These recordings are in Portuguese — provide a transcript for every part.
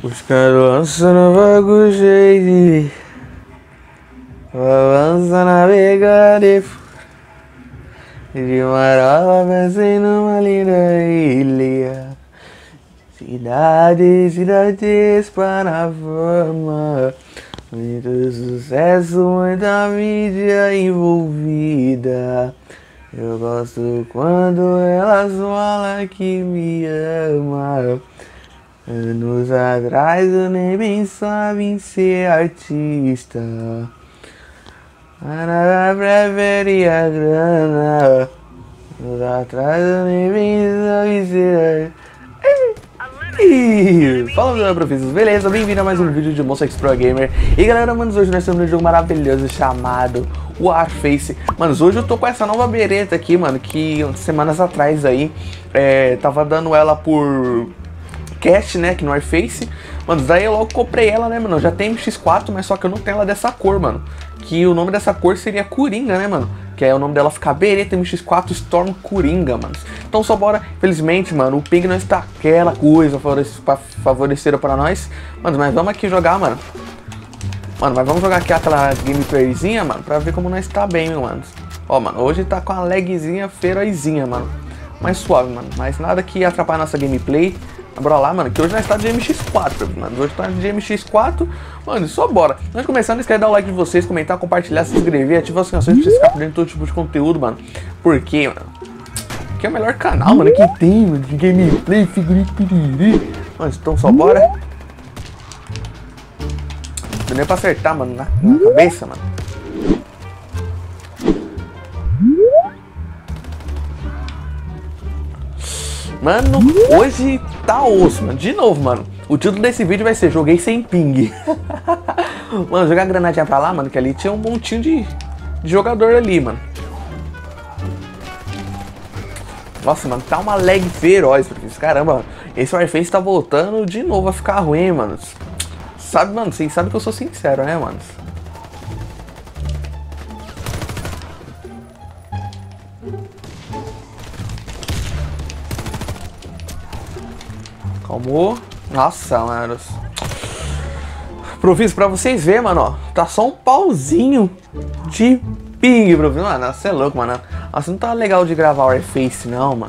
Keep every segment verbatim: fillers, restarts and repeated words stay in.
Buscando lança no vago cheio, lança navegar de de marola, pensei numa linda ilha. Cidades, cidades para a fama, muito sucesso, muita mídia envolvida. Eu gosto quando elas falam que me ama. Anos atrás eu nem pensava em ser artista. Nada preferia grana. Anos atrás eu nem pensava em ser artista. Fala galera, professores, beleza? Bem-vindo a mais um vídeo de Monster X Pro Gamer. E galera, manos, hoje nós estamos num jogo maravilhoso chamado Warface. Manos, hoje eu tô com essa nova bereta aqui, mano, que semanas atrás aí é, tava dando ela por cast, né, aqui no Warface. Mano, daí eu logo comprei ela, né, mano. Eu já tenho M X quatro, mas só que eu não tenho ela dessa cor, mano. Que o nome dessa cor seria Coringa, né, mano? Que é o nome dela ficar Beretta M X quatro Storm Coringa, mano. Então só bora. Felizmente, mano, o ping não está aquela coisa favorecida para nós. Mano, mas vamos aqui jogar, mano. Mano, mas vamos jogar aqui aquela gameplayzinha, mano, pra ver como nós tá bem, meu mano. Ó, mano, hoje tá com a lagzinha ferozinha, mano. Mais suave, mano. Mas nada que atrapalhe a nossa gameplay. Bora lá, mano, que hoje nós tá de M X quatro, mano. Hoje tá de M X quatro, mano, só bora. Antes de começar, não esquece de dar o like de vocês, comentar, compartilhar, se inscrever, ativar as canções pra vocês ficarem por dentro de todo tipo de conteúdo, mano. Porque, mano, que é o melhor canal, mano, que tem, mano, de gameplay, figurinha, piriri. Mano, então só bora. Não deu nem pra acertar, mano, na, na cabeça, mano. Mano, hoje tá osso, mano. De novo, mano. O título desse vídeo vai ser Joguei Sem Ping. Mano, jogar a granadinha pra lá, mano, que ali tinha um montinho de, de jogador ali, mano. Nossa, mano, tá uma lag feroz. Caramba, mano. Esse Warface tá voltando de novo a ficar ruim, mano. Sabe, mano, vocês sabem que eu sou sincero, né, mano? Calmou. Nossa, mano. Profis, pra vocês verem, mano, ó. Tá só um pauzinho de ping, profis. Mano, você é louco, mano. Nossa, não tá legal de gravar o Warface, não, mano.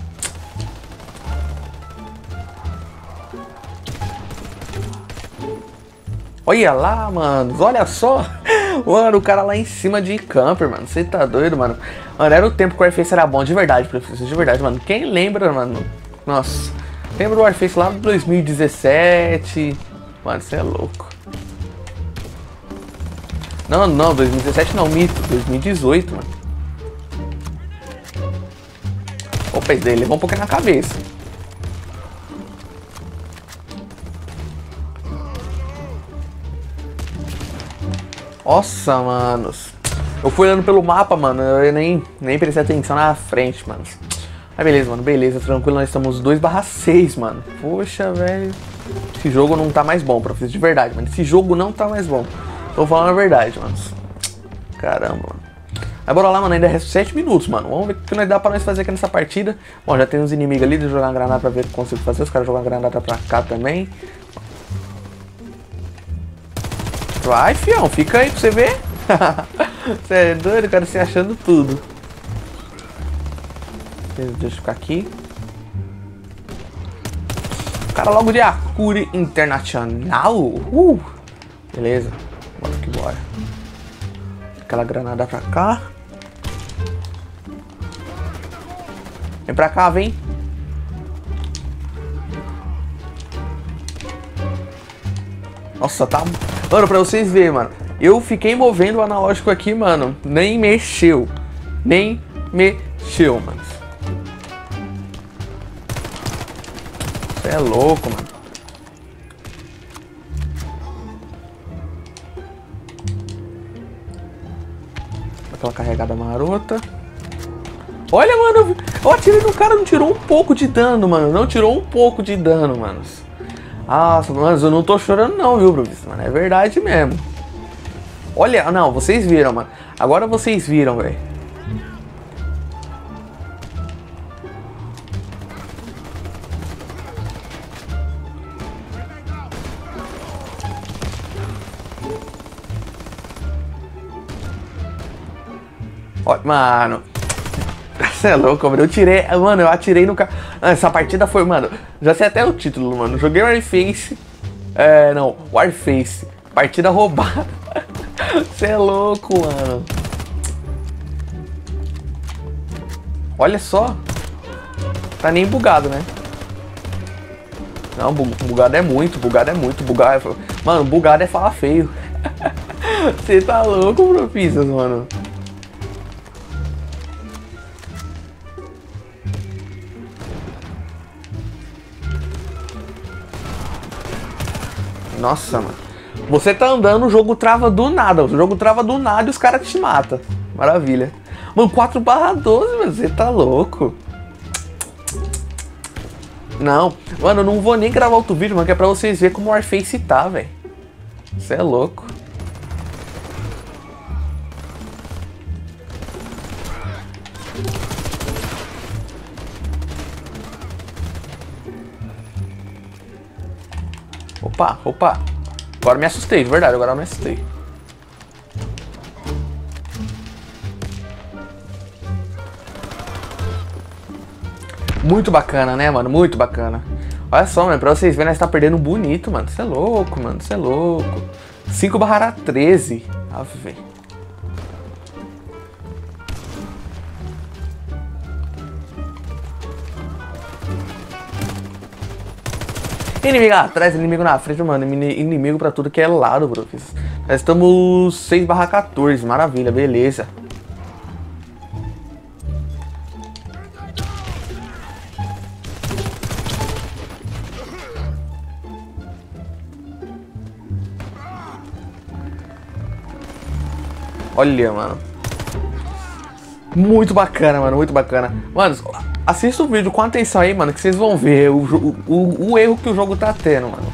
Olha lá, mano. Olha só. Mano, o cara lá em cima de camper, mano. Você tá doido, mano? Mano, era o tempo que o Warface era bom, de verdade, profis. De verdade, mano. Quem lembra, mano? Nossa. Lembra o Warface lá de dois mil e dezessete? Mano, você é louco. Não, não, dois mil e dezessete não, mito. dois mil e dezoito, mano. Opa, esse daí levou um pouquinho na cabeça. Nossa, manos. Eu fui olhando pelo mapa, mano. Eu nem, nem prestei atenção na frente, mano. Mas beleza, mano, beleza, tranquilo, nós estamos dois barra seis, mano. Poxa, velho. Esse jogo não tá mais bom, professor, de verdade, mano. Esse jogo não tá mais bom. Tô falando a verdade, mano. Caramba, mano. Mas bora lá, mano, ainda resta sete minutos, mano. Vamos ver o que nós dá pra nós fazer aqui nessa partida. Bom, já tem uns inimigos ali, deixa eu jogar uma granada pra ver o que eu consigo fazer. Os caras jogam uma granada pra cá também. Vai, fião, fica aí pra você ver. Você é doido, cara, se achando tudo. Deixa eu ficar aqui. O cara logo de Acuri Internacional. Uh, beleza. Bora que bora. Aquela granada pra cá. Vem pra cá, vem. Nossa, tá... Mano, pra vocês verem, mano. Eu fiquei movendo o analógico aqui, mano. Nem mexeu. Nem mexeu, mano. É louco, mano. Aquela carregada marota. Olha, mano. Eu atirei no cara, não tirou um pouco de dano, mano. Não tirou um pouco de dano, mano. Nossa, mano, eu não tô chorando não, viu, professor? Mano, é verdade mesmo. Olha, não, vocês viram, mano. Agora vocês viram, velho. Ó, mano. Você é louco, mano. Eu tirei. Mano, eu atirei no cara. Essa partida foi, mano. Já sei até o título, mano. Joguei Warface. É, não. Warface. Partida roubada. Você é louco, mano. Olha só. Tá nem bugado, né? Não, bugado é muito. Bugado é muito. Bugado é... Mano, bugado é falar feio. Você tá louco, Profissas, mano. Nossa, mano. Você tá andando, o jogo trava do nada. O jogo trava do nada e os caras te matam. Maravilha. Mano, quatro barra doze, mano. Você tá louco. Não. Mano, eu não vou nem gravar outro vídeo, mano, que é pra vocês verem como o Warface tá, velho. Você é louco. Opa, opa. Agora me assustei, de verdade, agora eu me assustei. Muito bacana, né, mano? Muito bacana. Olha só, mano, pra vocês verem, nós tá perdendo bonito, mano. Você é louco, mano, você é louco. cinco barra treze. Ave. Inimigo atrás, inimigo na frente, mano. Inimigo pra tudo que é lado, bro. Nós estamos seis barra quatorze. Maravilha, beleza. Olha, mano. Muito bacana, mano. Muito bacana. Mano, assista o vídeo com atenção aí, mano, que vocês vão ver o, o, o erro que o jogo tá tendo, mano.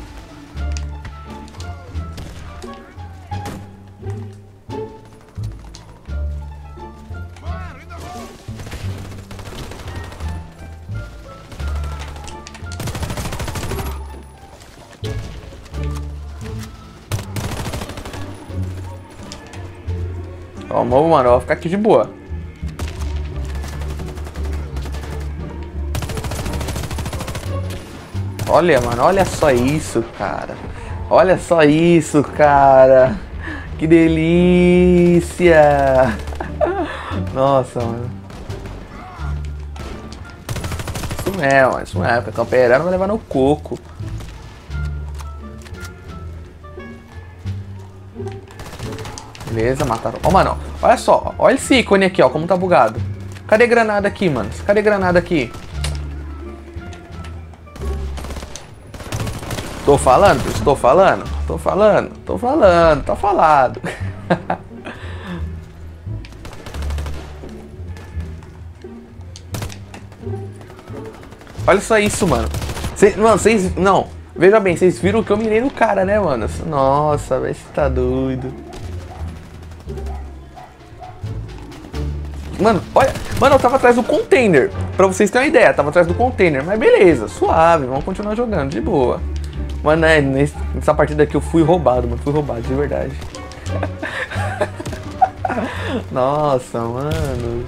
Ó, mano, eu vou ficar aqui de boa. Olha, mano, olha só isso, cara. Olha só isso, cara. Que delícia. Nossa, mano. Isso mesmo, isso mesmo. Porque a campeirana vai levar no coco. Beleza, mataram. Ó, mano, olha só. Olha esse ícone aqui, ó, como tá bugado. Cadê granada aqui, mano? Cadê granada aqui? Tô falando, estou falando, tô falando, tô falando, tá falado. Olha só isso, mano. Cês, mano, vocês... Não, veja bem, vocês viram que eu mirei no cara, né, mano? Nossa, velho, você tá doido. Mano, olha... Mano, eu tava atrás do container. Pra vocês terem uma ideia, eu tava atrás do container. Mas beleza, suave, vamos continuar jogando, de boa. Mano, é, nessa partida aqui eu fui roubado, mano. Fui roubado, de verdade. Nossa, mano.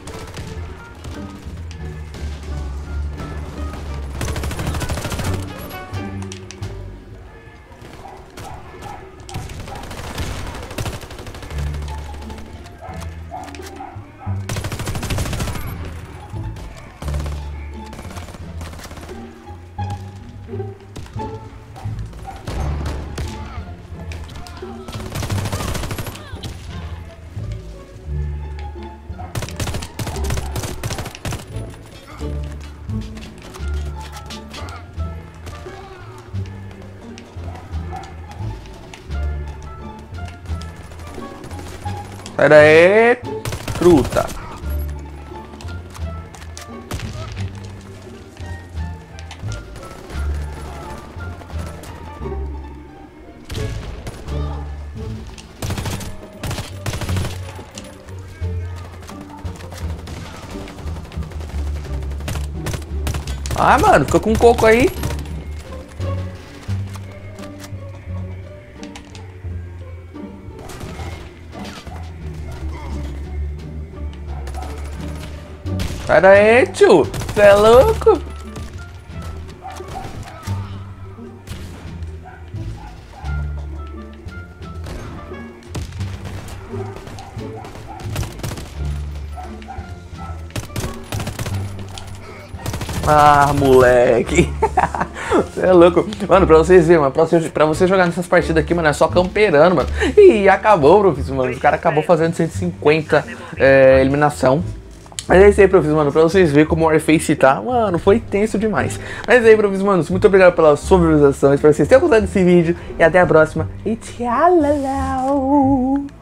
Sai daí, truta. Ah, mano, fica com um coco aí. Sai daí, tio. Você é louco? Ah, moleque. Você é louco. Mano, pra vocês verem, mano, pra você, pra você jogar nessas partidas aqui, mano, é só camperando, mano. E acabou, professor, mano. O cara acabou fazendo cento e cinquenta é, eliminação. Mas é isso aí, professor, mano, pra vocês verem como o Warface tá, mano, foi tenso demais. Mas é aí, professor, mano, muito obrigado pela sua visualização, espero que vocês tenham gostado desse vídeo, e até a próxima, e tchau!